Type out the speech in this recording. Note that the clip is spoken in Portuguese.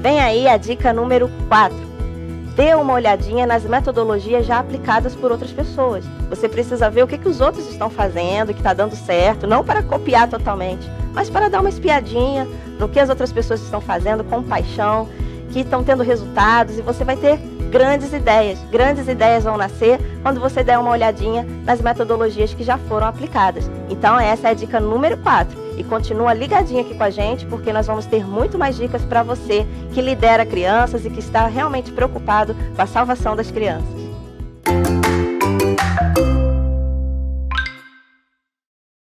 vem aí a dica número 4. Dê uma olhadinha nas metodologias já aplicadas por outras pessoas. Você precisa ver o que os outros estão fazendo, que está dando certo, não para copiar totalmente, mas para dar uma espiadinha no que as outras pessoas estão fazendo com paixão, que estão tendo resultados, e você vai ter grandes ideias. Grandes ideias vão nascer quando você der uma olhadinha nas metodologias que já foram aplicadas. Então essa é a dica número 4. E continua ligadinho aqui com a gente, porque nós vamos ter muito mais dicas para você que lidera crianças e que está realmente preocupado com a salvação das crianças.